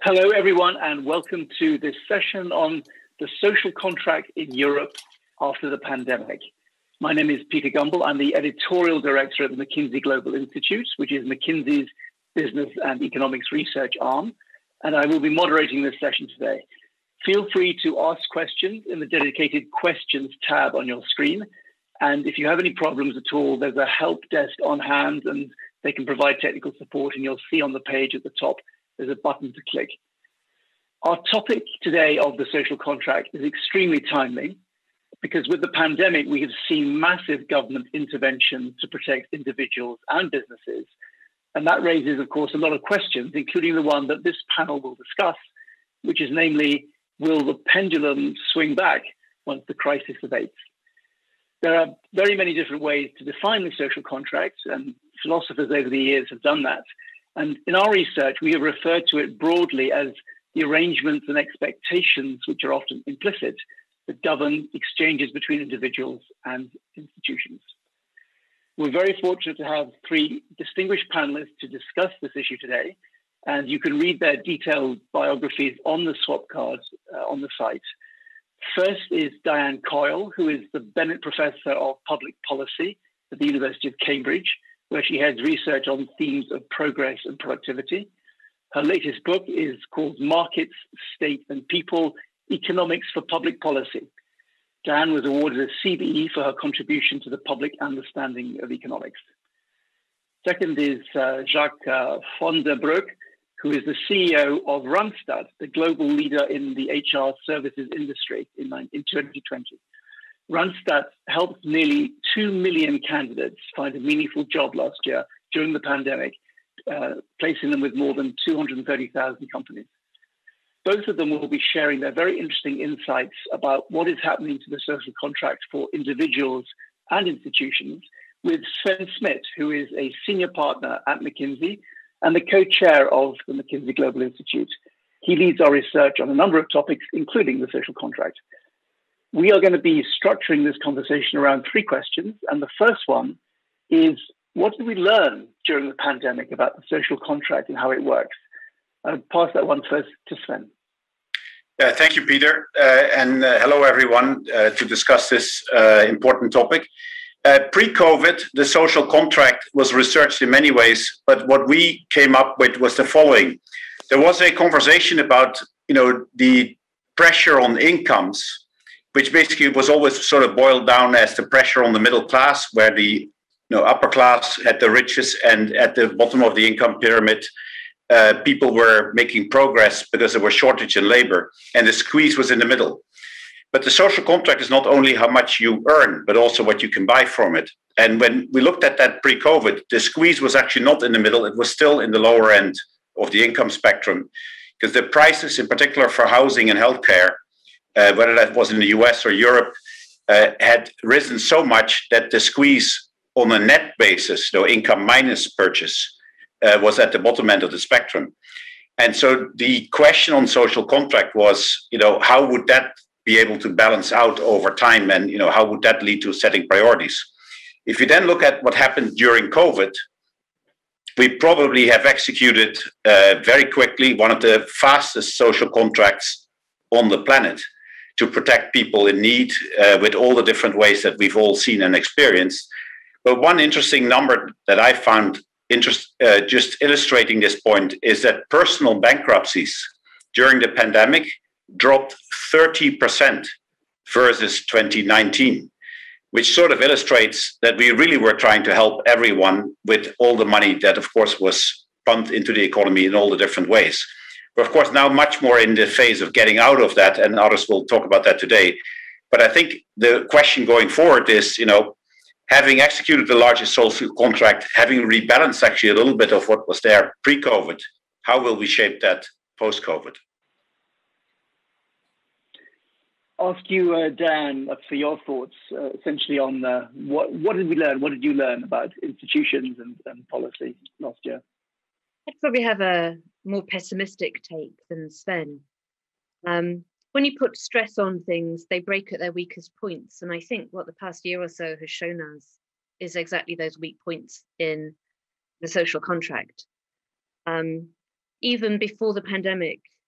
Hello, everyone, and welcome to this session on the social contract in Europe after the pandemic. My name is Peter Gumbel. I'm the editorial director at the McKinsey Global Institute, which is McKinsey's business and economics research arm, and I will be moderating this session today. Feel free to ask questions in the dedicated questions tab on your screen. And if you have any problems at all, there's a help desk on hand and they can provide technical support, and you'll see on the page at the top there's a button to click. Our topic today of the social contract is extremely timely because with the pandemic, we have seen massive government intervention to protect individuals and businesses. And that raises, of course, a lot of questions, including the one that this panel will discuss, which is namely, will the pendulum swing back once the crisis abates? There are very many different ways to define the social contract, and philosophers over the years have done that. And in our research, we have referred to it broadly as the arrangements and expectations, which are often implicit, that govern exchanges between individuals and institutions. We're very fortunate to have three distinguished panelists to discuss this issue today, and you can read their detailed biographies on the swap cards on the site. First is Diane Coyle, who is the Bennett Professor of Public Policy at the University of Cambridge, where she heads research on themes of progress and productivity. Her latest book is called Markets, State and People, Economics for Public Policy. Diane was awarded a CBE for her contribution to the public understanding of economics. Second is Jacques von der Broek, who is the CEO of Randstad, the global leader in the HR services industry in 2020. Randstad helped nearly 2 million candidates find a meaningful job last year during the pandemic, placing them with more than 230,000 companies. Both of them will be sharing their very interesting insights about what is happening to the social contract for individuals and institutions with Sven Smit, who is a senior partner at McKinsey and the co-chair of the McKinsey Global Institute. He leads our research on a number of topics, including the social contract. We are going to be structuring this conversation around three questions. And the first one is, what did we learn during the pandemic about the social contract and how it works? I'll pass that one first to Sven. Thank you, Peter. And hello, everyone, to discuss this important topic. Pre-COVID, the social contract was researched in many ways, but what we came up with was the following. There was a conversation about, the pressure on incomes, which basically was always sort of boiled down as the pressure on the middle class, where the upper class had the richest, and at the bottom of the income pyramid, people were making progress because there was shortage in labor, and the squeeze was in the middle. But the social contract is not only how much you earn, but also what you can buy from it. And when we looked at that pre-COVID, the squeeze was actually not in the middle, it was still in the lower end of the income spectrum, because the prices, in particular for housing and healthcare, whether that was in the US or Europe, had risen so much that the squeeze on a net basis, income minus purchase, was at the bottom end of the spectrum. And so the question on social contract was, how would that be able to balance out over time, and how would that lead to setting priorities? If you then look at what happened during COVID, we probably have executed very quickly one of the fastest social contracts on the planet to protect people in need with all the different ways that we've all seen and experienced. But one interesting number that I found just illustrating this point is that personal bankruptcies during the pandemic dropped 30% versus 2019, which sort of illustrates that we really were trying to help everyone with all the money that, of course, was pumped into the economy in all the different ways. We're, of course, now much more in the phase of getting out of that, and others will talk about that today. But I think the question going forward is, having executed the largest social contract, having rebalanced actually a little bit of what was there pre-COVID, how will we shape that post-COVID? Ask you, Dan, for your thoughts essentially on what did we learn? What did you learn about institutions and policy last year? I'd probably have a more pessimistic take than Sven. When you put stress on things, they break at their weakest points. And I think what the past year or so has shown us is exactly those weak points in the social contract. Even before the pandemic,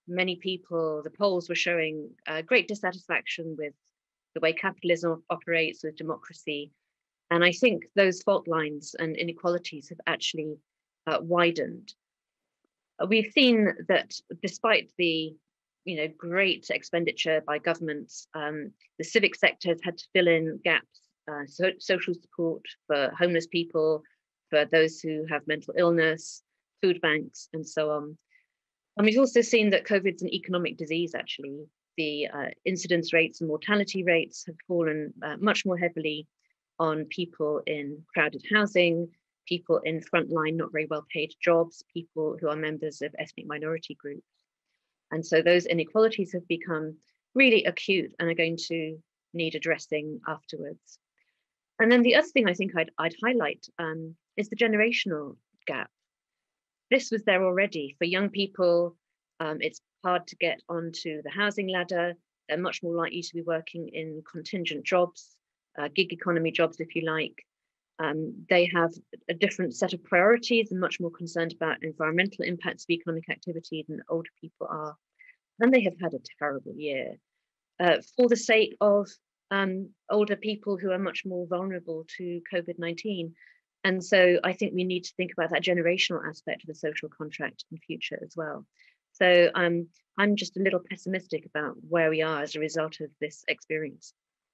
many people, the polls were showing great dissatisfaction with the way capitalism operates, with democracy. And I think those fault lines and inequalities have actually widened. We've seen that despite the great expenditure by governments, the civic sector has had to fill in gaps, social support for homeless people, for those who have mental illness, food banks, and so on. And we've also seen that COVID's an economic disease, actually. The incidence rates and mortality rates have fallen much more heavily on people in crowded housing, people in frontline, not very well paid jobs, people who are members of ethnic minority groups. And so those inequalities have become really acute and are going to need addressing afterwards. And then the other thing I think I'd highlight is the generational gap. This was there already. For young people, it's hard to get onto the housing ladder. They're much more likely to be working in contingent jobs, gig economy jobs, if you like. They have a different set of priorities and much more concerned about environmental impacts of economic activity than older people are. And they have had a terrible year for the sake of older people who are much more vulnerable to COVID-19. And so I think we need to think about that generational aspect of the social contract in future as well. So I'm just a little pessimistic about where we are as a result of this experience.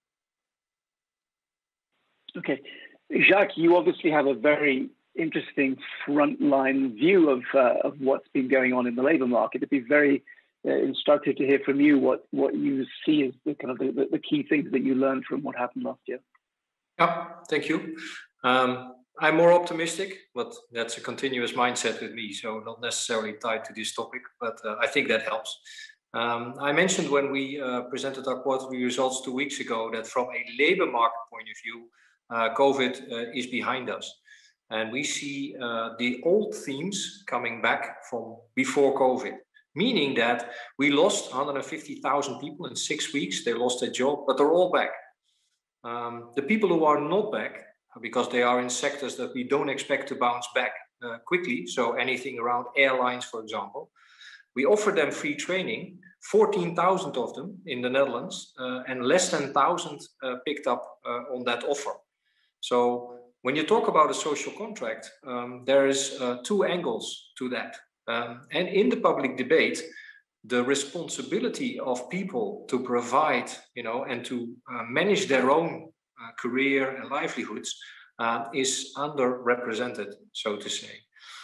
Okay. Jacques, you obviously have a very interesting frontline view of what's been going on in the labour market. It'd be very instructive to hear from you what you see as the kind of the key things that you learned from what happened last year. Yeah, thank you. I'm more optimistic, but that's a continuous mindset with me, so not necessarily tied to this topic, but I think that helps. I mentioned when we presented our quarterly results 2 weeks ago that from a labour market point of view, COVID is behind us. And we see the old themes coming back from before COVID, meaning that we lost 150,000 people in 6 weeks. They lost their job, but they're all back. The people who are not back, because they are in sectors that we don't expect to bounce back quickly, so anything around airlines, for example, we offer them free training, 14,000 of them in the Netherlands, and less than 1,000 picked up on that offer. So when you talk about a social contract, there is 2 angles to that. And in the public debate, the responsibility of people to provide, and to manage their own career and livelihoods is underrepresented, so to say.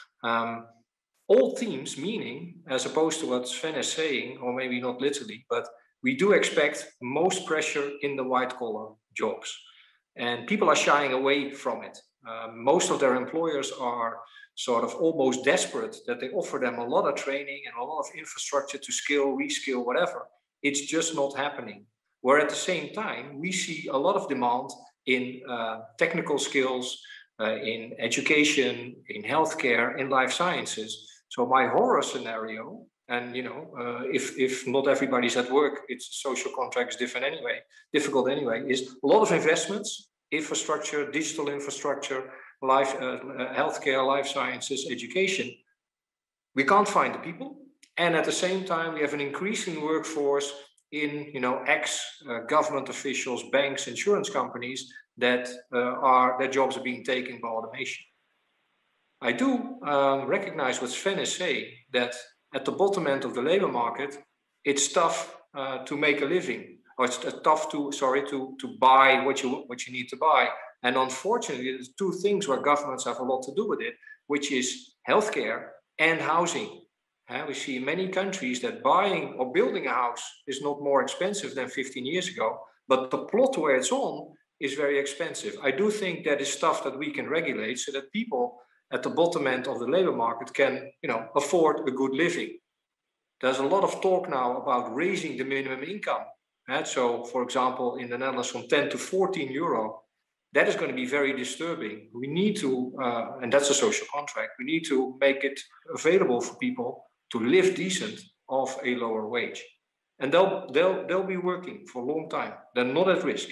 All teams, meaning, as opposed to what Sven is saying, or maybe not literally, but we do expect most pressure in the white-collar jobs. And people are shying away from it. Most of their employers are sort of almost desperate that they offer them a lot of training and a lot of infrastructure to skill, reskill, whatever. It's just not happening. Where at the same time, we see a lot of demand in technical skills, in education, in healthcare, in life sciences. So my horror scenario, and if not everybody's at work, it's social contracts difficult anyway, is a lot of investments, infrastructure, digital infrastructure, healthcare, life sciences, education. We can't find the people. And at the same time, we have an increasing workforce in ex-government officials, banks, insurance companies that their jobs are being taken by automation. I do recognize what Sven is saying, that at the bottom end of the labor market, it's tough to make a living, or it's tough to buy what you need to buy. And unfortunately, there's 2 things where governments have a lot to do with it, which is healthcare and housing. We see in many countries that buying or building a house is not more expensive than 15 years ago, but the plot where it's on is very expensive. I do think that is stuff that we can regulate so that people at the bottom end of the labor market can, afford a good living. There's a lot of talk now about raising the minimum income. So, for example, in the Netherlands from 10 to 14 euro, that is going to be very disturbing. We need to, and that's a social contract, we need to make it available for people to live decent off a lower wage. And they'll be working for a long time. They're not at risk.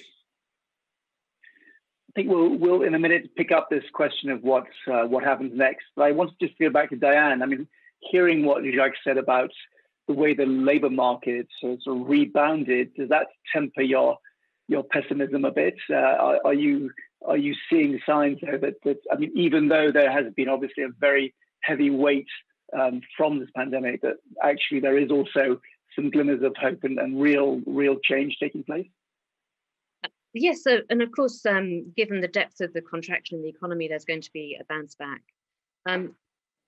I think we'll in a minute pick up this question of what happens next. But I want to just go back to Diane. I mean, hearing what Jacques said about way the labour market has sort of rebounded, does that temper your pessimism a bit? Are you seeing signs there that I mean, even though there has been obviously a very heavy weight from this pandemic, that actually there is also some glimmers of hope and real change taking place? Yes, so, and of course, given the depth of the contraction in the economy, there's going to be a bounce back. I'm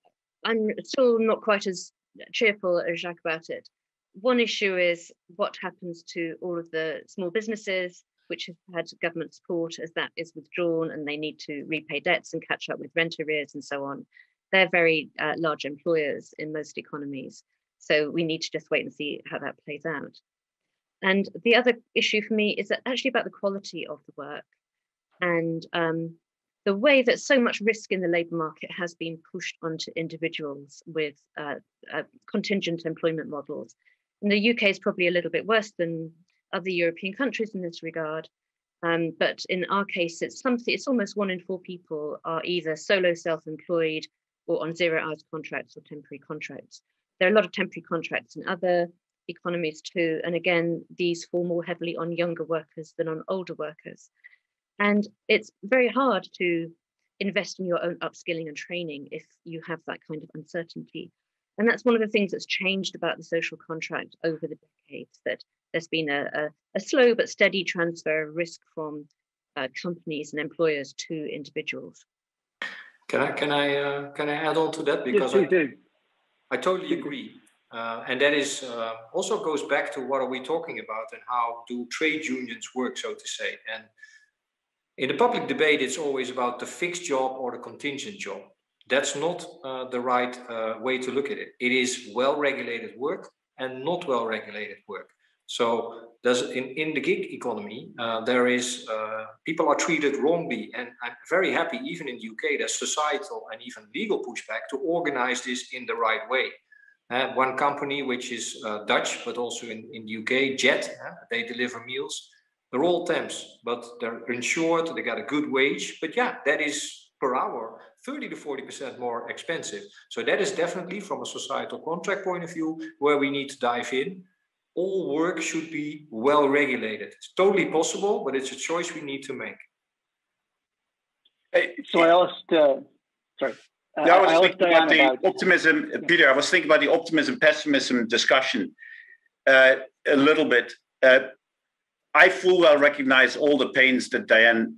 still not quite as cheerful as Jacques about it. One issue is what happens to all of the small businesses which have had government support as that is withdrawn and they need to repay debts and catch up with rent arrears and so on. They're very large employers in most economies. So we need to just wait and see how that plays out. And the other issue for me is actually about the quality of the work and the way that so much risk in the labour market has been pushed onto individuals with contingent employment models. And the UK is probably a little bit worse than other European countries in this regard. But in our case, it's almost 1 in 4 people are either solo self-employed or on 0 hours contracts or temporary contracts. There are a lot of temporary contracts in other economies too. And again, these fall more heavily on younger workers than on older workers. And it's very hard to invest in your own upskilling and training if you have that kind of uncertainty. And that's one of the things that's changed about the social contract over the decades, that there's been a slow but steady transfer of risk from companies and employers to individuals. Can I add on to that? Because yes, I totally agree. And that is also goes back to what are we talking about and how do trade unions work, so to say. And in the public debate, it's always about the fixed job or the contingent job. That's not the right way to look at it. It is well-regulated work and not well-regulated work. So in the gig economy, there is people are treated wrongly. And I'm very happy, even in the UK, there's societal and even legal pushback to organize this in the right way. One company, which is Dutch, but also in the UK, Jet, they deliver meals. They're all temps, but they're insured, they got a good wage. But yeah, that is per hour 30 to 40% more expensive. So that is definitely from a societal contract point of view where we need to dive in. All work should be well regulated. It's totally possible, but it's a choice we need to make. So I asked, sorry. I was thinking about the optimism, Peter. I was thinking about the optimism, pessimism discussion a little bit. I full well recognize all the pains that Diane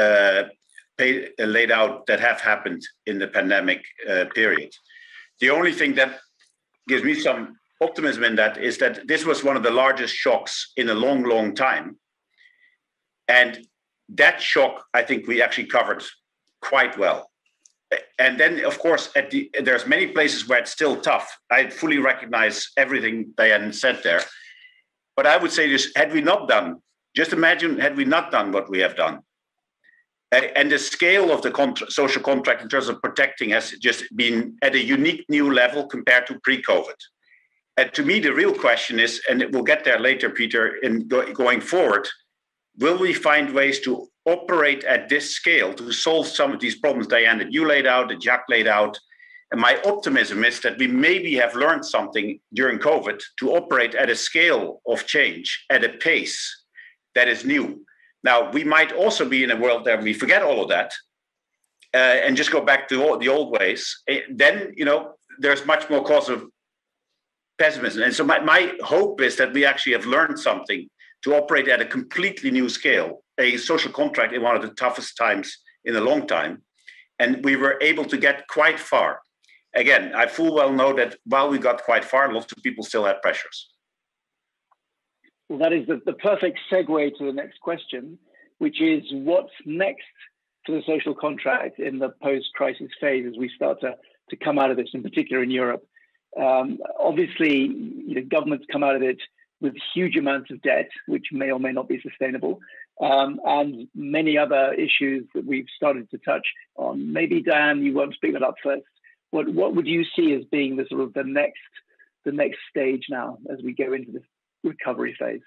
laid out that have happened in the pandemic period. The only thing that gives me some optimism in that is that this was one of the largest shocks in a long, long time. And that shock, I think we actually covered quite well. And then, of course, there's many places where it's still tough. I fully recognize everything Diane said there. But I would say this, just imagine, had we not done what we have done. And the scale of the social contract in terms of protecting has just been at a unique new level compared to pre-COVID. And to me, the real question is, and we'll get there later, Peter, in going forward, will we find ways to operate at this scale to solve some of these problems, Diane, that you laid out, that Jacques laid out? And my optimism is that we maybe have learned something during COVID to operate at a scale of change, at a pace that is new. Now, we might also be in a world where we forget all of that and just go back to the old ways. Then, there's much more cause of pessimism. And so my hope is that we actually have learned something to operate at a completely new scale, a social contract in one of the toughest times in a long time. And we were able to get quite far. Again, I full well know that while we got quite far, lots of people still had pressures. Well, that is the perfect segue to the next question, which is what's next for the social contract in the post-crisis phase as we start to come out of this, in particular in Europe. Obviously, governments come out of it with huge amounts of debt, which may or may not be sustainable, and many other issues that we've started to touch on. Maybe, Diane, you want to pick that up first. What would you see as being the sort of the next stage now as we go into this recovery phase?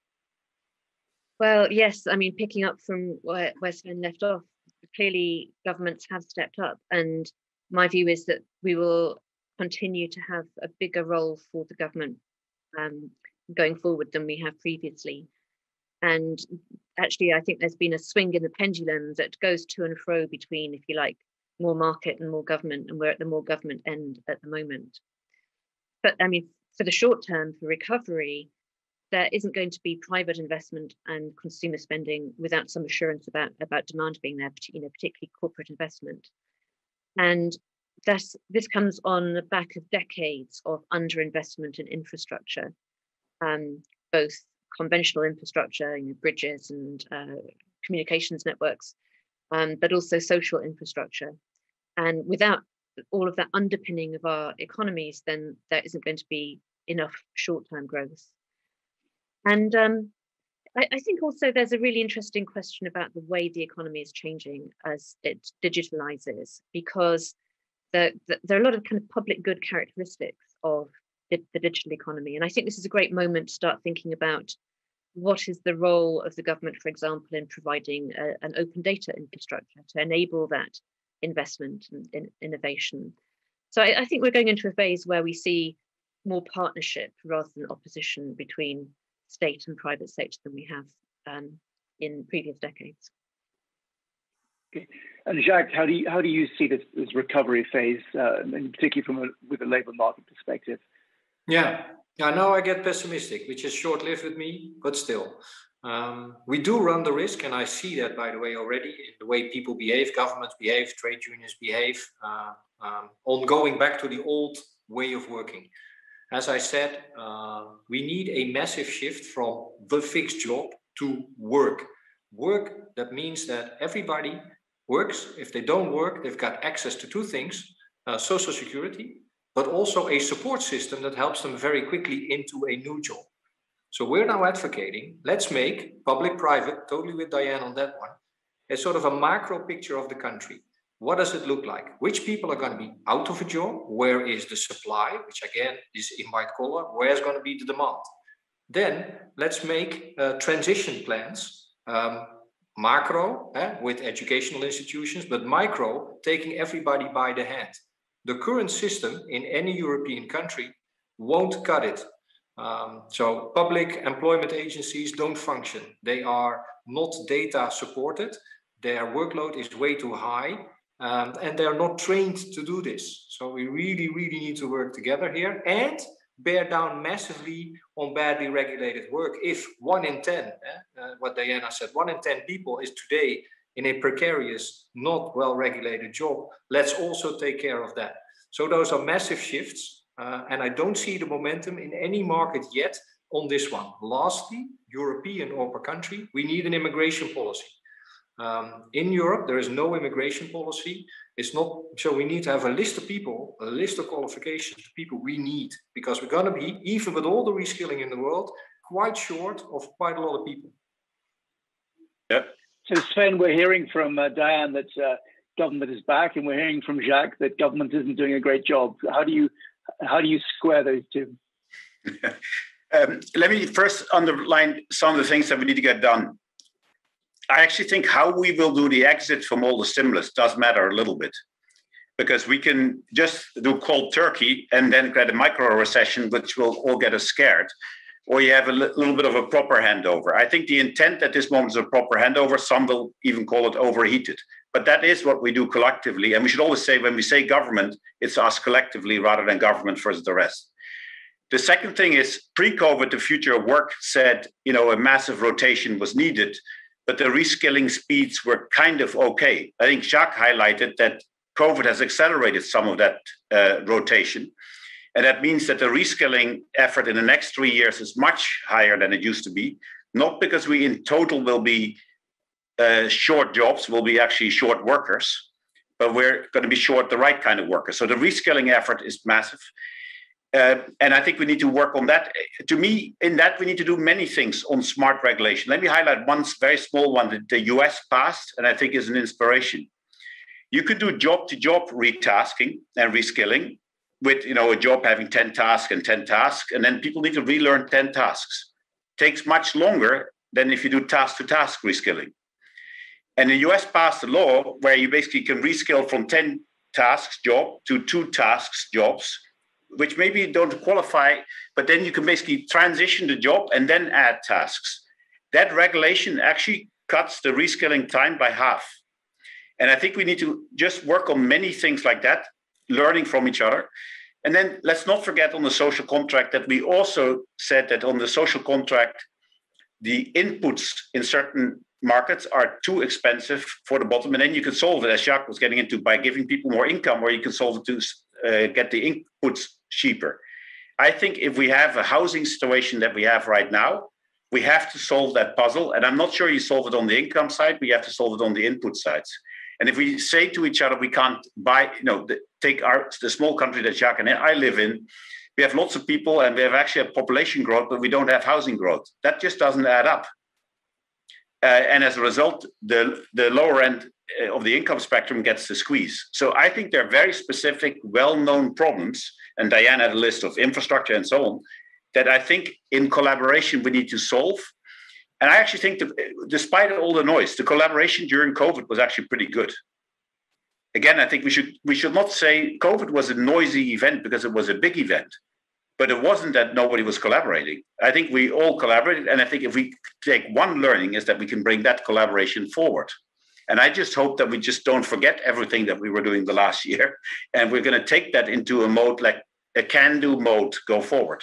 Well, yes, I mean, picking up from where Sven left off, clearly governments have stepped up, and my view is that we will continue to have a bigger role for the government going forward than we have previously. And actually, I think there's been a swing in the pendulum that goes to and fro between, if you like, more market and more government, and we're at the more government end at the moment. But I mean, for the short term, for recovery, there isn't going to be private investment and consumer spending without some assurance about demand being there, particularly corporate investment. And this comes on the back of decades of underinvestment in infrastructure, both conventional infrastructure, bridges and communications networks, but also social infrastructure. And without all of that underpinning of our economies, then there isn't going to be enough short-term growth. And I think also there's a really interesting question about the way the economy is changing as it digitalizes, because there are a lot of kind of public good characteristics of the digital economy. And I think this is a great moment to start thinking about what is the role of the government, for example, in providing an open data infrastructure to enable that investment and innovation. So I think we're going into a phase where we see more partnership rather than opposition between state and private sector than we have in previous decades. Okay. And Jacques, how do you see this recovery phase, and particularly with a labour market perspective? Yeah, now I get pessimistic, which is short-lived with me, but still. We do run the risk, and I see that, by the way, already in the way people behave, governments behave, trade unions behave, on going back to the old way of working. As I said, we need a massive shift from the fixed job to work. Work, that means that everybody works. If they don't work, they've got access to two things, social security, but also a support system that helps them very quickly into a new job. So we're now advocating, let's make public-private, totally with Diane on that one, a sort of a macro picture of the country. What does it look like? Which people are going to be out of a job? Where is the supply, which again is in white collar? Where's going to be the demand? Then let's make transition plans, macro with educational institutions, but micro, taking everybody by the hand. The current system in any European country won't cut it. So public employment agencies don't function. They are not data supported. Their workload is way too high, and they're not trained to do this. So we really, really need to work together here and bear down massively on badly regulated work. If 1 in 10, what Diana said, 1 in 10 people is today in a precarious, not well-regulated job, let's also take care of that. So those are massive shifts, and I don't see the momentum in any market yet on this one. Lastly, European or per country, we need an immigration policy. In Europe, there is no immigration policy. It's not, so we need to have a list of people, a list of qualifications, people we need, because we're going to be, even with all the reskilling in the world, quite short of quite a lot of people. Yeah. So Sven, we're hearing from Diane that government is back, and we're hearing from Jacques that government isn't doing a great job. How do you square those two? Let me first underline some of the things that we need to get done. I actually think how we will do the exit from all the stimulus does matter a little bit, because we can just do cold turkey and then get a micro recession, which will all get us scared, or you have a little bit of a proper handover. I think the intent at this moment is a proper handover. Some will even call it overheated, but that is what we do collectively. And we should always say, when we say government, it's us collectively rather than government versus the rest. The second thing is, pre-COVID, the future of work said, a massive rotation was needed, but the reskilling speeds were kind of okay. I think Jacques highlighted that COVID has accelerated some of that rotation. And that means that the reskilling effort in the next 3 years is much higher than it used to be, not because we in total will be short jobs, we'll be actually short workers, but we're going to be short the right kind of workers. So the reskilling effort is massive. And I think we need to work on that. To me, in that, we need to do many things on smart regulation. Let me highlight one very small one that the US passed, and I think is an inspiration. You could do job-to-job retasking and reskilling with a job having 10 tasks, and then people need to relearn 10 tasks. Takes much longer than if you do task-to-task reskilling. And the US passed a law where you basically can reskill from 10 tasks job to 2 tasks jobs which maybe don't qualify, but then you can basically transition the job and then add tasks. That regulation actually cuts the reskilling time by half. And I think we need to just work on many things like that, learning from each other. And then let's not forget on the social contract that we also said that on the social contract, the inputs in certain markets are too expensive for the bottom. And then you can solve it, as Jacques was getting into, by giving people more income, or you can solve it to get the inputs cheaper. I think if we have a housing situation that we have right now, we have to solve that puzzle. And I'm not sure you solve it on the income side, we have to solve it on the input sides. And if we say to each other, we can't buy, take the small country that Jacques and I live in, we have lots of people and we have actually a population growth, but we don't have housing growth. That just doesn't add up. And as a result, the lower end of the income spectrum gets the squeeze. So I think there are very specific, well-known problems, and Diane had a list of infrastructure and so on, that I think in collaboration we need to solve. And I actually think that despite all the noise, the collaboration during COVID was actually pretty good. Again, I think we should not say COVID was a noisy event because it was a big event, but it wasn't that nobody was collaborating. I think we all collaborated. And I think if we take one learning is that we can bring that collaboration forward. And I just hope that we just don't forget everything that we were doing the last year. And we're going to take that into a mode like a can-do mode go forward.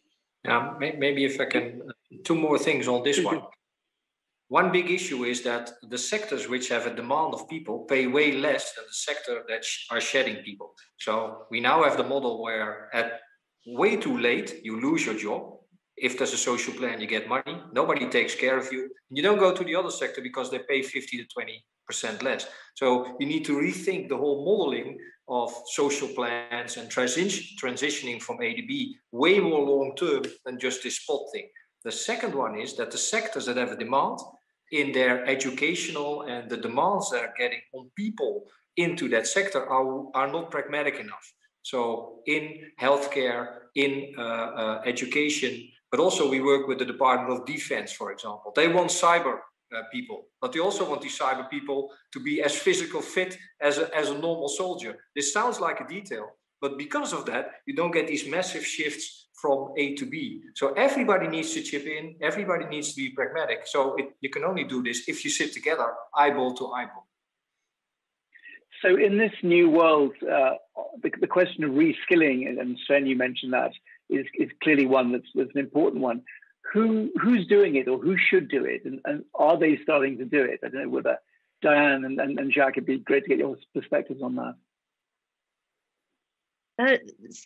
Maybe if I can, two more things on this one. One big issue is that the sectors which have a demand of people pay way less than the sector that are shedding people. So we now have the model where at way too late, you lose your job. If there's a social plan, you get money. Nobody takes care of you. You don't go to the other sector because they pay 50 to 20% less. So you need to rethink the whole modeling of social plans and transitioning from A to B way more long term than just this spot thing. The second one is that the sectors that have a demand in their educational and the demands that are getting on people into that sector are not pragmatic enough. So in healthcare, in education, but also we work with the Department of Defense, for example. They want cyber people, but they also want these cyber people to be as physical fit as a normal soldier. This sounds like a detail, but because of that, you don't get these massive shifts from A to B. So everybody needs to chip in, everybody needs to be pragmatic. So you can only do this if you sit together, eyeball to eyeball. So in this new world, the question of reskilling, and Sven, you mentioned that, is clearly one that's an important one. Who's doing it, or who should do it, and are they starting to do it? I don't know whether Diane and Jacques, it'd be great to get your perspectives on that.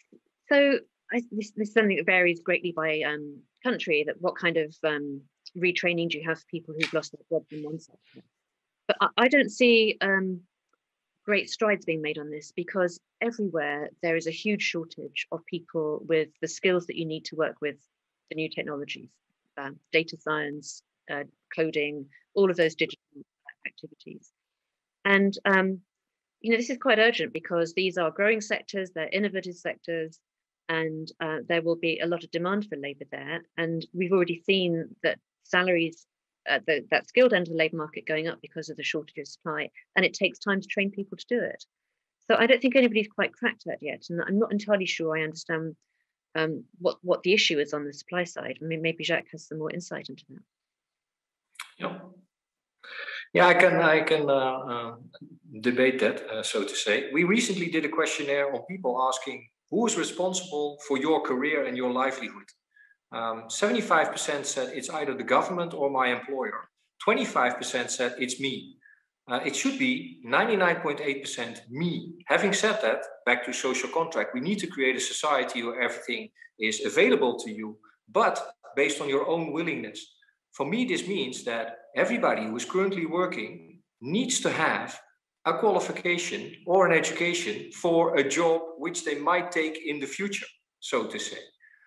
This is something that varies greatly by country, that what kind of retraining do you have for people who've lost their jobs in one sector. But I don't see great strides being made on this, because everywhere there is a huge shortage of people with the skills that you need to work with the new technologies, data science, coding, all of those digital activities. And this is quite urgent, because these are growing sectors, they're innovative sectors, and there will be a lot of demand for labour there. And we've already seen that salaries, that skilled end of the labour market going up because of the shortage of supply, and it takes time to train people to do it. So I don't think anybody's quite cracked that yet, and I'm not entirely sure I understand what the issue is on the supply side. I mean, maybe Jacques has some more insight into that. Yeah, I can debate that, so to say. We recently did a questionnaire on people asking who is responsible for your career and your livelihood. 75% said it's either the government or my employer. 25% said it's me. It should be 99.8% me. Having said that, back to social contract, we need to create a society where everything is available to you, but based on your own willingness. For me, this means that everybody who is currently working needs to have a qualification or an education for a job which they might take in the future, so to say.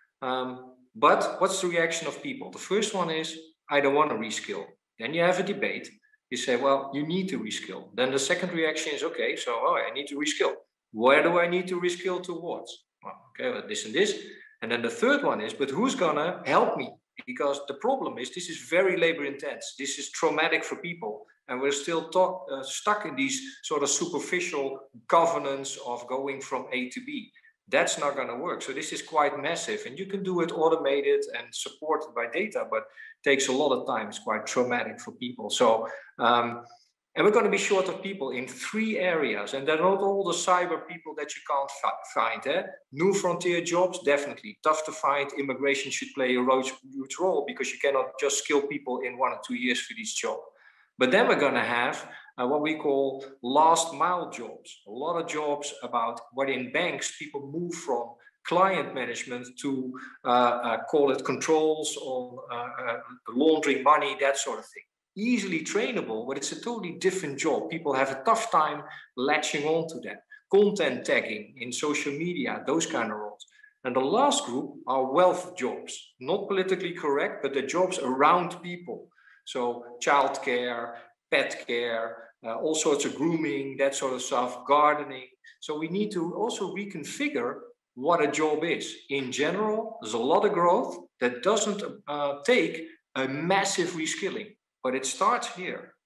But what's the reaction of people? The first one is, I don't want to reskill. Then you have a debate. You say, well, you need to reskill. Then the second reaction is, okay, so I need to reskill. Where do I need to reskill towards? Well, okay, well, this and this. And then the third one is, but who's going to help me? Because the problem is, this is very labor intense. This is traumatic for people. And we're still stuck in these sort of superficial governance of going from A to B. That's not going to work. So this is quite massive, and you can do it automated and supported by data, but takes a lot of time. It's quite traumatic for people. So, and we're going to be short of people in 3 areas, and they're not all the cyber people that you can't find. New frontier jobs, definitely tough to find. Immigration should play a huge role because you cannot just skill people in 1 or 2 years for these jobs. But then we're going to have what we call last mile jobs. A lot of jobs about what in banks people move from client management to call it controls on laundering money, that sort of thing. Easily trainable, but it's a totally different job. People have a tough time latching on to that. Content tagging in social media, those kind of roles. And the last group are wealth jobs, not politically correct, but the jobs around people. So childcare, pet care, all sorts of grooming, that sort of stuff, gardening. So we need to also reconfigure what a job is. In general, there's a lot of growth that doesn't take a massive reskilling. But it starts here.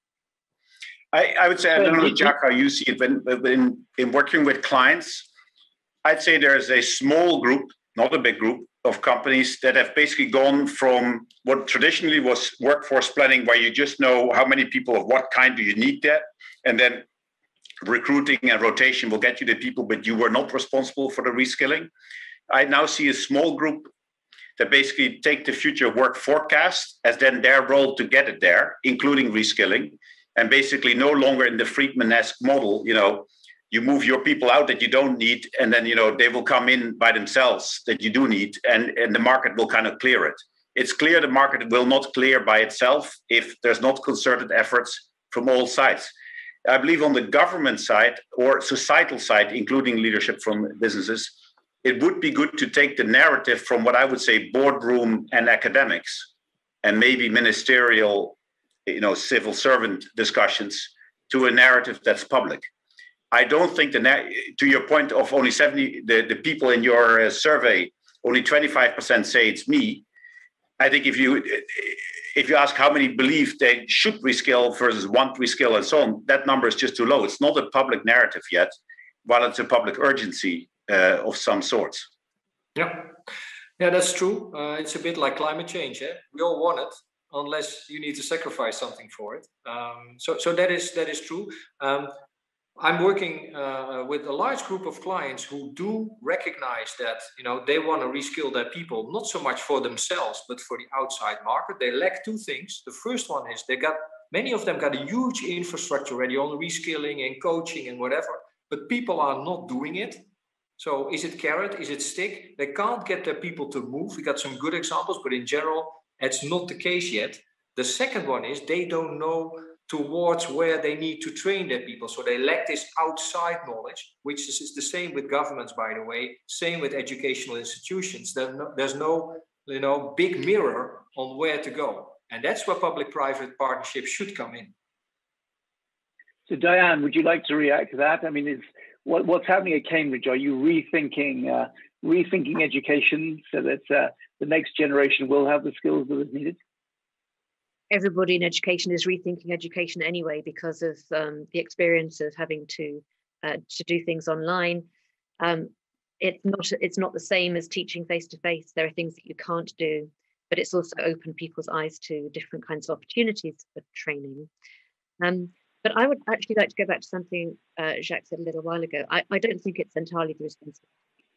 I would say, I don't know, Jacques, how you see it, when in working with clients, I'd say there's a small group, not a big group, of companies that have basically gone from what traditionally was workforce planning, where you just know how many people of what kind do you need that, and then recruiting and rotation will get you the people, but you were not responsible for the reskilling. I now see a small group that basically take the future work forecast as then their role to get it there, including reskilling, and basically no longer in the Friedman-esque model, you move your people out that you don't need, and then, they will come in by themselves that you do need, and the market will kind of clear it. It's clear the market will not clear by itself if there's not concerted efforts from all sides. I believe on the government side or societal side, including leadership from businesses, it would be good to take the narrative from what I would say boardroom and academics and maybe ministerial, civil servant discussions to a narrative that's public. I don't think to your point of only 70, the people in your survey, only 25% say it's me. I think if you ask how many believe they should reskill versus want to reskill and so on, that number is just too low. It's not a public narrative yet, while it's a public urgency of some sorts. Yeah, that's true. It's a bit like climate change. We all want it, unless you need to sacrifice something for it. So that is true. I'm working with a large group of clients who do recognize that they want to reskill their people, not so much for themselves, but for the outside market. They lack 2 things. The first one is many of them got a huge infrastructure already on reskilling and coaching and whatever, but people are not doing it. So is it carrot? Is it stick? They can't get their people to move. We got some good examples, but in general, it's not the case yet. The second one is they don't know towards where they need to train their people. So they lack this outside knowledge, which is the same with governments, by the way, same with educational institutions. There's no big mirror on where to go. And that's where public-private partnerships should come in. So Diane, would you like to react to that? I mean, what's happening at Cambridge? Are you rethinking education so that the next generation will have the skills that is needed? Everybody in education is rethinking education anyway because of the experience of having to do things online. It's not the same as teaching face to face. There are things that you can't do, but it's also opened people's eyes to different kinds of opportunities for training. But I would actually like to go back to something Jacques said a little while ago. I don't think it's entirely the responsibility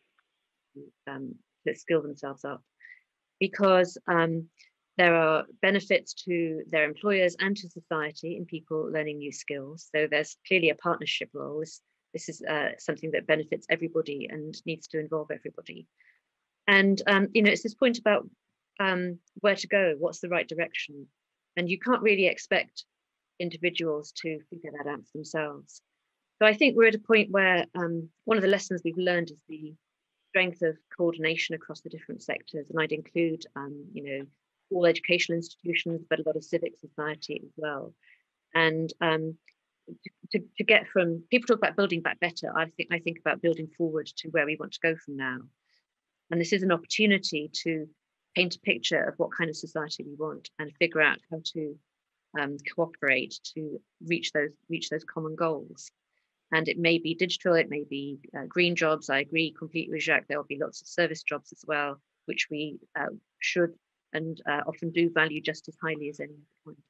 to skill themselves up, because there are benefits to their employers and to society in people learning new skills. So there's clearly a partnership role. This is something that benefits everybody and needs to involve everybody. And it's this point about where to go, what's the right direction, and you can't really expect individuals to figure that out for themselves. So I think we're at a point where one of the lessons we've learned is the strength of coordination across the different sectors, and I'd include all educational institutions, but a lot of civic society as well. And to get from, people talk about building back better, I think about building forward to where we want to go from now. And this is an opportunity to paint a picture of what kind of society we want and figure out how to cooperate to reach those common goals. And it may be digital, it may be green jobs. I agree completely with Jacques. There will be lots of service jobs as well, which we should and often do value just as highly as any other point.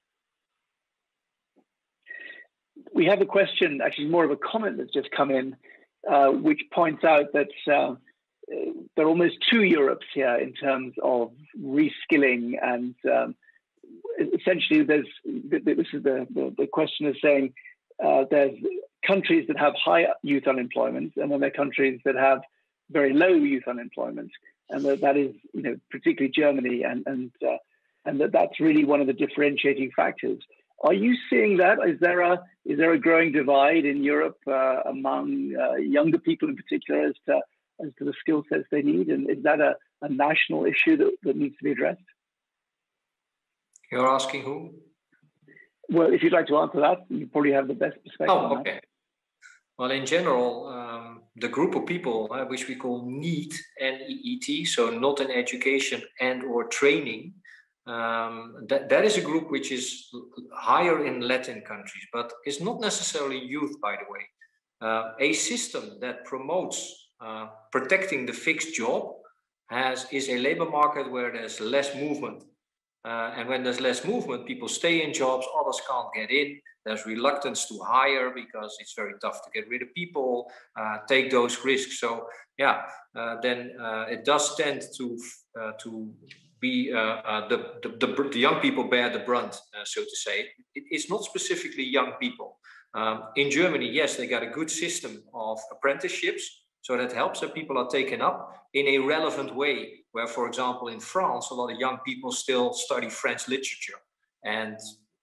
We have a question, actually more of a comment that's just come in, which points out that there are almost two Europes here in terms of reskilling, and essentially this is the question is saying there's countries that have high youth unemployment, and then there are countries that have very low youth unemployment, and that is, you know, particularly Germany, and that's really one of the differentiating factors. Are you seeing that? Is there a growing divide in Europe among younger people in particular as to the skill sets they need, and is that a national issue that needs to be addressed? You're asking who? Well, if you'd like to answer that, you probably have the best perspective. Oh, okay. Well, in general, the group of people which we call NEET, N-E-E-T, so not in education and or training, that is a group which is higher in Latin countries, but it's not necessarily youth, by the way. A system that promotes protecting the fixed job is a labor market where there's less movement. And when there's less movement, people stay in jobs, others can't get in. There's reluctance to hire because it's very tough to get rid of people, take those risks. So yeah, then it does tend to be the young people bear the brunt, so to say. It's not specifically young people. In Germany, yes, they got a good system of apprenticeships. So that helps that people are taken up in a relevant way, where, for example, in France, a lot of young people still study French literature. And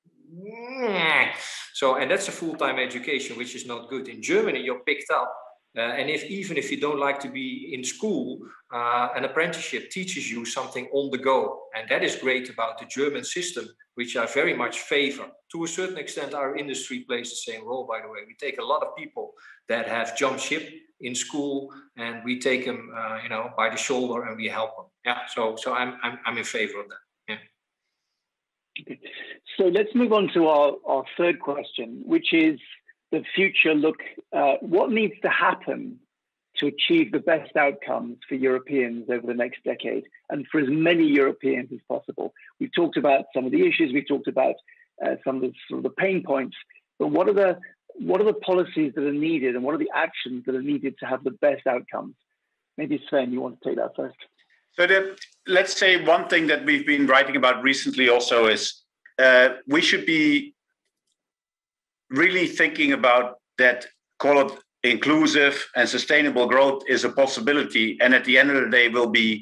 that's a full-time education, which is not good. In Germany, you're picked up. And even if you don't like to be in school, an apprenticeship teaches you something on the go. And that is great about the German system, which I very much favor. To a certain extent, our industry plays the same role, by the way. We take a lot of people that have jumped ship in school, and we take them, by the shoulder, and we help them. Yeah, so I'm in favor of that. Yeah. Okay. So let's move on to our third question, which is the future look. What needs to happen to achieve the best outcomes for Europeans over the next decade, and for as many Europeans as possible? We've talked about some of the issues, we've talked about some of the pain points, but what are the policies that are needed, and what are the actions that are needed to have the best outcomes? Maybe Sven, you want to take that first? So let's say one thing that we've been writing about recently also is we should be really thinking about that, call it inclusive and sustainable growth is a possibility, and at the end of the day will be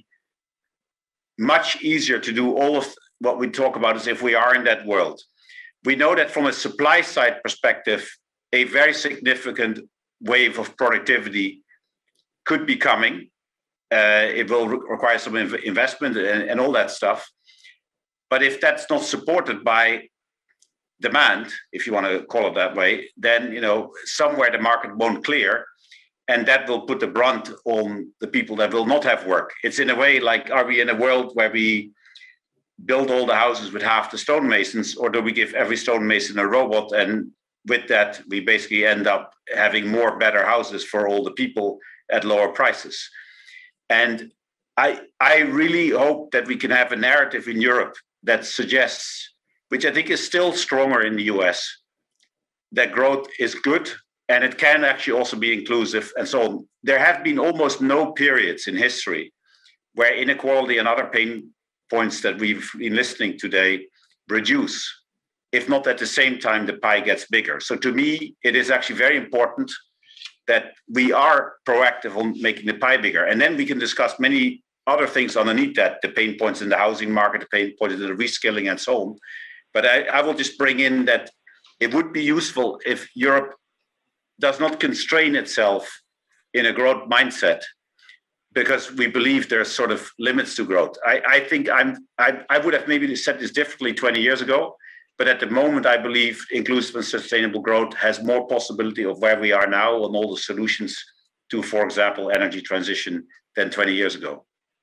much easier to do all of what we talk about as if we are in that world. We know that from a supply side perspective, a very significant wave of productivity could be coming. It will require some investment and all that stuff. But if that's not supported by demand, if you want to call it that way, then somewhere the market won't clear, and that will put the brunt on the people that will not have work. It's in a way like, are we in a world where we build all the houses with half the stonemasons, or do we give every stonemason a robot, and with that we basically end up having more better houses for all the people at lower prices? And I really hope that we can have a narrative in Europe that suggests, which I think is still stronger in the US, that growth is good and it can actually also be inclusive and so on. There have been almost no periods in history where inequality and other pain points that we've been listening today reduce, if not at the same time the pie gets bigger. So to me, it is actually very important that we are proactive on making the pie bigger. And then we can discuss many other things underneath that, the pain points in the housing market, the pain points in the reskilling and so on. But I will just bring in that it would be useful if Europe does not constrain itself in a growth mindset, because we believe there's sort of limits to growth. I think I would have maybe said this differently 20 years ago, but at the moment I believe inclusive and sustainable growth has more possibility of where we are now on all the solutions to, for example, energy transition than 20 years ago.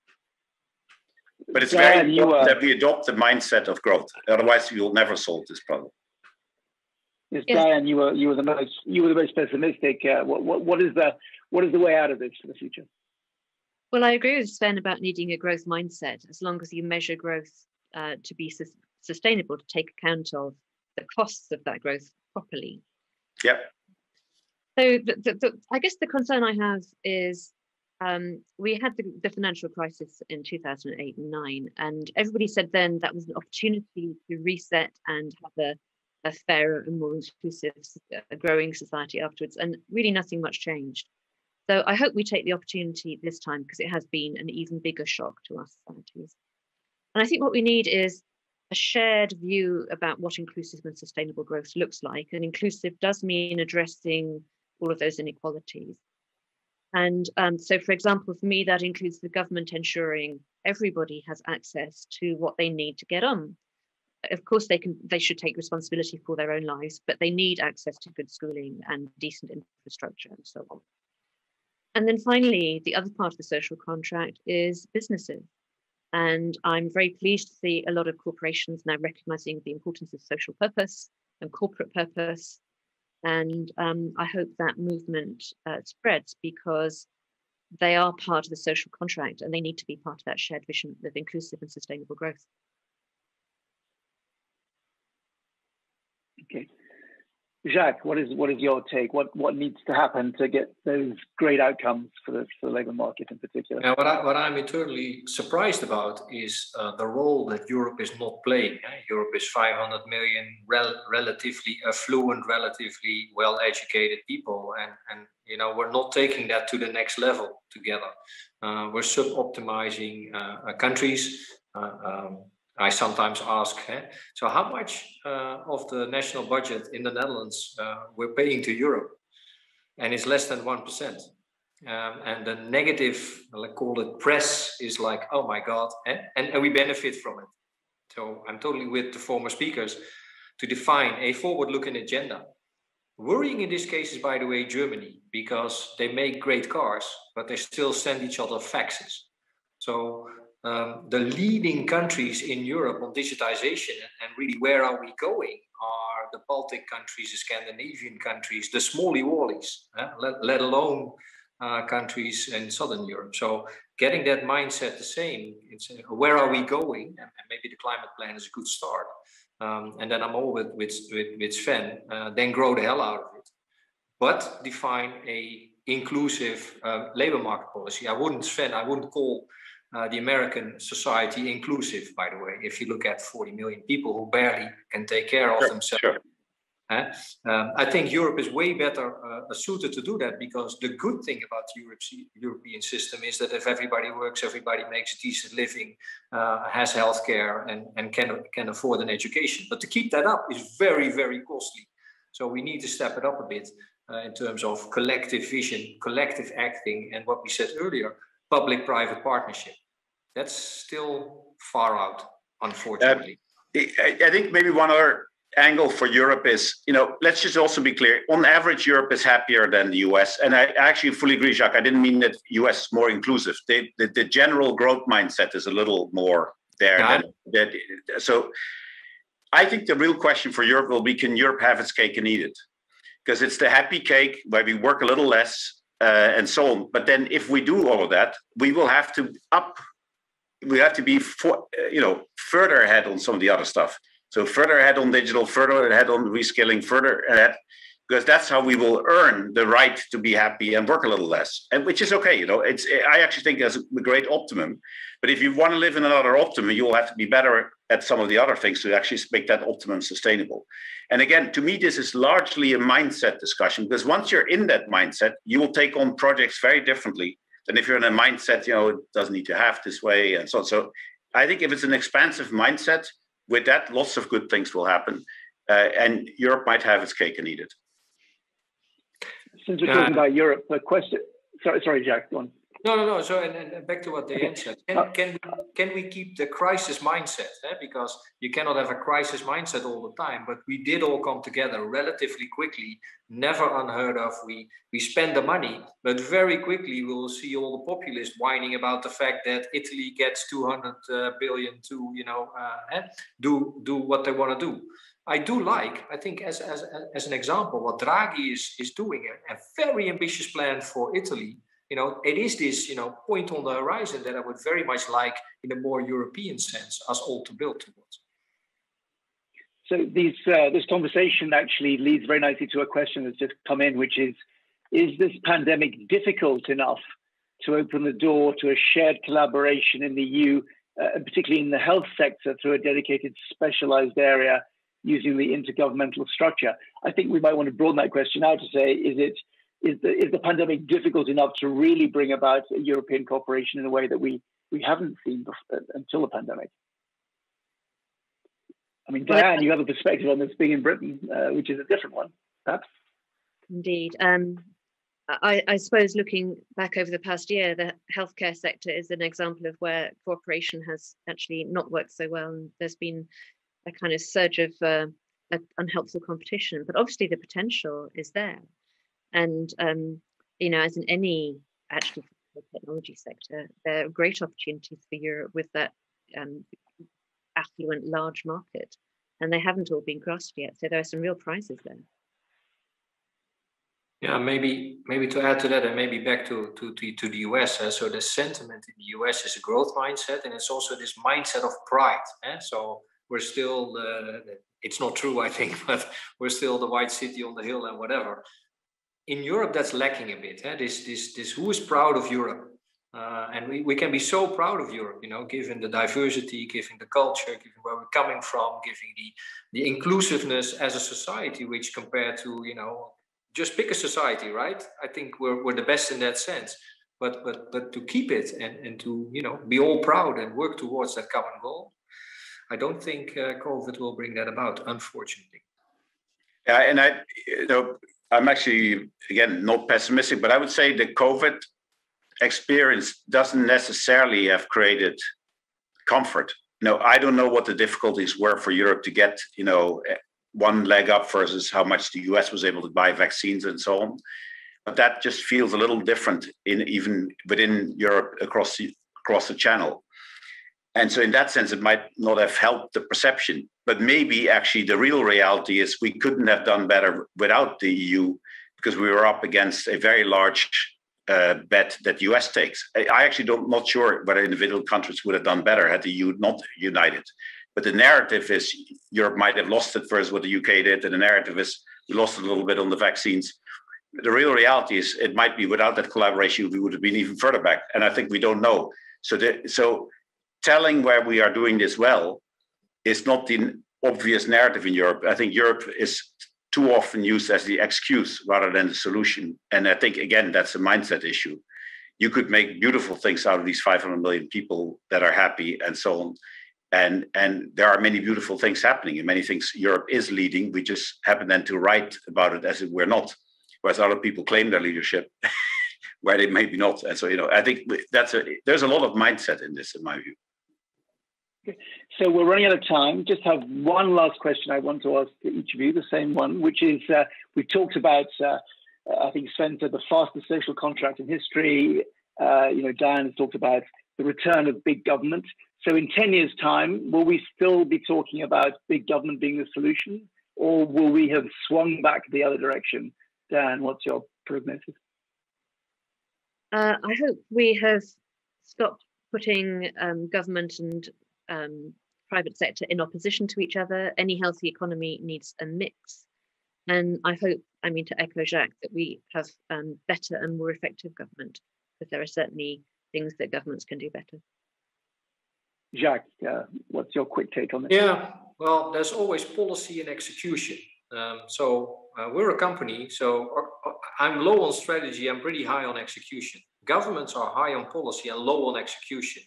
But it's very important that we adopt the mindset of growth. Otherwise, we will never solve this problem. Yes, Diane, you were the most pessimistic. What is the way out of this for the future? Well, I agree with Sven about needing a growth mindset. As long as you measure growth to be sustainable, to take account of the costs of that growth properly. Yeah. So I guess the concern I have is we had the financial crisis in 2008 and 9, and everybody said then that was an opportunity to reset and have a fairer and more inclusive, growing society afterwards. And really nothing much changed. So I hope we take the opportunity this time, because it has been an even bigger shock to our societies. And I think what we need is a shared view about what inclusive and sustainable growth looks like. And inclusive does mean addressing all of those inequalities. And so, for example, for me, that includes the government ensuring everybody has access to what they need to get on. Of course, they should take responsibility for their own lives, but they need access to good schooling and decent infrastructure and so on. And then finally, the other part of the social contract is businesses. And I'm very pleased to see a lot of corporations now recognizing the importance of social purpose and corporate purpose. And I hope that movement spreads, because they are part of the social contract and they need to be part of that shared vision of inclusive and sustainable growth. Okay. Jacques, what is your take? What needs to happen to get those great outcomes for the labour market in particular? Now, what I'm eternally surprised about is the role that Europe is not playing. Europe is 500 million relatively affluent, relatively well-educated people, and we're not taking that to the next level together. We're sub-optimizing countries. I sometimes ask, so how much of the national budget in the Netherlands we're paying to Europe? And it's less than 1%. And the negative, let's call it press, is like, oh my God, and we benefit from it. So I'm totally with the former speakers to define a forward-looking agenda. Worrying in this case is, by the way, Germany, because they make great cars, but they still send each other faxes. So the leading countries in Europe on digitization and really where are we going are the Baltic countries, the Scandinavian countries, the smally wallies, let alone countries in Southern Europe. So getting that mindset the same, it's where are we going? And maybe the climate plan is a good start. And then I'm all with Sven, then grow the hell out of it. But define a inclusive labor market policy. I wouldn't call the American society inclusive, by the way, if you look at 40 million people who barely can take care of themselves. Sure. I think Europe is way better suited to do that, because the good thing about the European system is that if everybody works, everybody makes a decent living, has healthcare, and can afford an education. But to keep that up is very, very costly. So we need to step it up a bit in terms of collective vision, collective acting, and what we said earlier, public-private partnership. That's still far out, unfortunately. I think maybe one other angle for Europe is, let's just also be clear. On average, Europe is happier than the US. And I actually fully agree, Jacques. I didn't mean that US is more inclusive. The general growth mindset is a little more there. So I think the real question for Europe will be, can Europe have its cake and eat it? Because it's the happy cake where we work a little less and so on. But then if we do all of that, we will have to be further ahead on some of the other stuff. So further ahead on digital, further ahead on reskilling, further ahead, because that's how we will earn the right to be happy and work a little less, and which is okay. I actually think that's a great optimum. But if you want to live in another optimum, you will have to be better at some of the other things to actually make that optimum sustainable. And again, to me, this is largely a mindset discussion, because once you're in that mindset, you will take on projects very differently than if you're in a mindset, it doesn't need to have this way and so on. So I think if it's an expansive mindset, with that, lots of good things will happen, and Europe might have its cake and eat it. Since we're talking about Europe, the question. Sorry, Jacques, go on. No. So and back to what Diane said. Can we keep the crisis mindset? Because you cannot have a crisis mindset all the time. But we did all come together relatively quickly, never unheard of. We spend the money, but very quickly we will see all the populists whining about the fact that Italy gets 200 billion to do what they want to do. I do like, I think as an example, what Draghi is doing, a very ambitious plan for Italy. It is this, point on the horizon that I would very much like in a more European sense, us all to build towards. So this conversation actually leads very nicely to a question that's just come in, which is this pandemic difficult enough to open the door to a shared collaboration in the EU, particularly in the health sector, through a dedicated specialized area using the intergovernmental structure? I think we might want to broaden that question out to say, is the pandemic difficult enough to really bring about a European cooperation in a way that we haven't seen until the pandemic? I mean, Diane, you have a perspective on this being in Britain, which is a different one, perhaps. Indeed. I suppose looking back over the past year, the healthcare sector is an example of where cooperation has actually not worked so well. And there's been a kind of surge of unhelpful competition, but obviously the potential is there. And, as in any actually technology sector, there are great opportunities for Europe with that affluent large market, and they haven't all been grasped yet. So there are some real prizes there. Yeah, maybe to add to that, and maybe back to the US. So the sentiment in the US is a growth mindset, and it's also this mindset of pride. So we're still, it's not true, I think, but we're still the white city on the hill and whatever. In Europe, that's lacking a bit. This who is proud of Europe? And we can be so proud of Europe, given the diversity, given the culture, given where we're coming from, given the inclusiveness as a society, which compared to, just pick a society, right? I think we're the best in that sense. But to keep it and to, be all proud and work towards that common goal, I don't think COVID will bring that about, unfortunately. Yeah, and I'm actually, again, not pessimistic, but I would say the COVID experience doesn't necessarily have created comfort. I don't know what the difficulties were for Europe to get, one leg up versus how much the US was able to buy vaccines and so on. But that just feels a little different even within Europe across the channel. And so in that sense, it might not have helped the perception. But maybe actually the real reality is we couldn't have done better without the EU, because we were up against a very large bet that the US takes. I actually not sure whether individual countries would have done better had the EU not united. But the narrative is Europe might have lost it versus what the UK did, and the narrative is we lost a little bit on the vaccines. The real reality is it might be without that collaboration, we would have been even further back. And I think we don't know. So telling where we are doing this well is not the obvious narrative in Europe. I think Europe is too often used as the excuse rather than the solution. And I think, again, that's a mindset issue. You could make beautiful things out of these 500 million people that are happy and so on. And there are many beautiful things happening and many things Europe is leading. We just happen then to write about it as if we're not, whereas other people claim their leadership where they maybe not. And so, I think there's a lot of mindset in this, in my view. So we're running out of time. Just have one last question I want to ask to each of you, the same one, which is we talked about, I think Sven said, the fastest social contract in history. Diane has talked about the return of big government. So in 10 years' time, will we still be talking about big government being the solution, or will we have swung back the other direction? Dan, what's your prognosis? I hope we have stopped putting government and private sector in opposition to each other. Any healthy economy needs a mix. And I hope, to echo Jacques, that we have better and more effective government, because there are certainly things that governments can do better. Jacques, what's your quick take on this? Yeah, well, there's always policy and execution. We're a company, so I'm low on strategy, I'm pretty high on execution. Governments are high on policy and low on execution.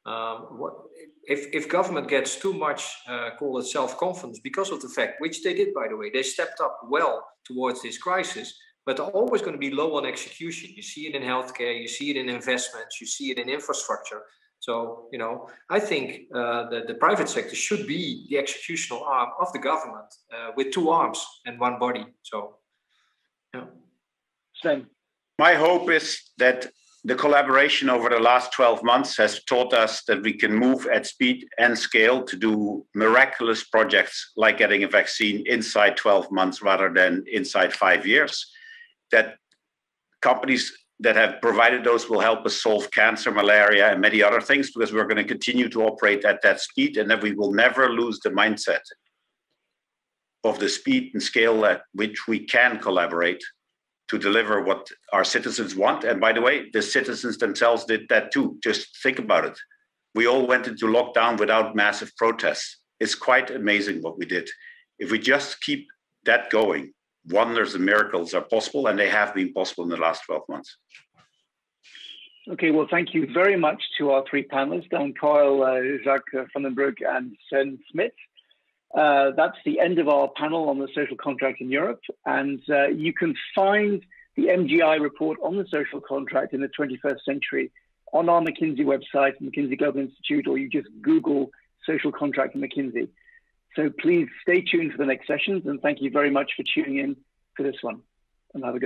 If government gets too much, call it self-confidence, because of the fact, which they did, by the way, they stepped up well towards this crisis, but they're always going to be low on execution. You see it in healthcare, you see it in investments, you see it in infrastructure. So, I think the private sector should be the executional arm of the government with two arms and one body. So, yeah. Sven. My hope is that the collaboration over the last 12 months has taught us that we can move at speed and scale to do miraculous projects like getting a vaccine inside 12 months rather than inside 5 years. That companies that have provided those will help us solve cancer, malaria, and many other things, because we're going to continue to operate at that speed, and that we will never lose the mindset of the speed and scale at which we can collaborate to deliver what our citizens want. And by the way, the citizens themselves did that too. Just think about it. We all went into lockdown without massive protests. It's quite amazing what we did. If we just keep that going, wonders and miracles are possible, and they have been possible in the last 12 months. Okay, well, thank you very much to our three panelists, Diane, Coyle, Jacques van den Broek, and Sven Smit. That's the end of our panel on the social contract in Europe. And you can find the MGI report on the social contract in the 21st century on our McKinsey website, McKinsey Global Institute, or you just Google social contract in McKinsey. So please stay tuned for the next sessions, and thank you very much for tuning in for this one, and have a good